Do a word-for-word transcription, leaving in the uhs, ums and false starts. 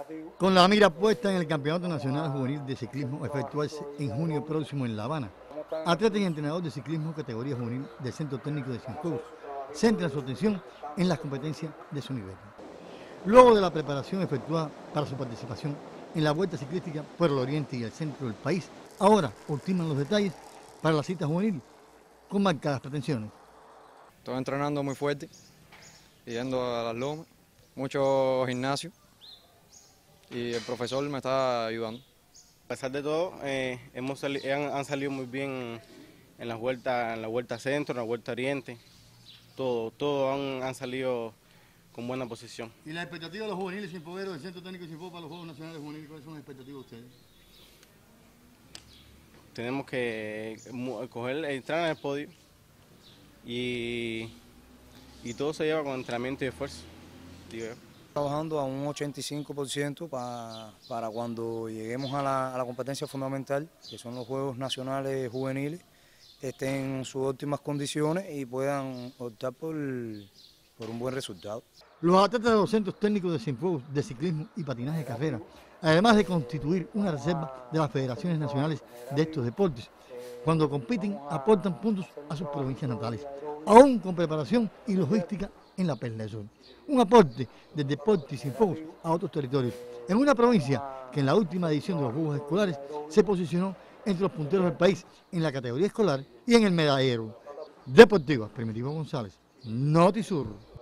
Con la mira puesta en el Campeonato Nacional Juvenil de Ciclismo a efectuarse en junio próximo en La Habana, atleta y entrenador de ciclismo categoría juvenil del Centro Técnico de Cienfuegos centran su atención en las competencias de su nivel. Luego de la preparación efectuada para su participación en la Vuelta Ciclística por el oriente y el centro del país, ahora ultiman los detalles para la cita juvenil con marcadas pretensiones. Estoy entrenando muy fuerte, yendo a las lomas, mucho gimnasio y el profesor me está ayudando. A pesar de todo, eh, hemos sali han, han salido muy bien en las vueltas, en la Vuelta Centro, en la Vuelta Oriente, todo, todo han, han salido con buena posición. ¿Y la expectativa de los juveniles cienfuegueros del Centro Técnico de Cienfuegos para los Juegos Nacionales Juveniles, cuáles son las expectativas de ustedes? Tenemos que coger, entrar en el podio y, y todo se lleva con entrenamiento y esfuerzo, digo yo. Trabajando a un ochenta y cinco por ciento para, para cuando lleguemos a la, a la competencia fundamental, que son los Juegos Nacionales Juveniles, estén en sus óptimas condiciones y puedan optar por, por un buen resultado. Los atletas de los centros técnicos de Cienfuegos de ciclismo y patinaje de carrera, además de constituir una reserva de las federaciones nacionales de estos deportes, cuando compiten aportan puntos a sus provincias natales, aún con preparación y logística en la Perla del Sur. Un aporte del deporte y Cienfuegos a otros territorios, en una provincia que en la última edición de los Juegos Escolares se posicionó entre los punteros del país en la categoría escolar y en el medallero. Deportiva, Primitivo González, Notisur.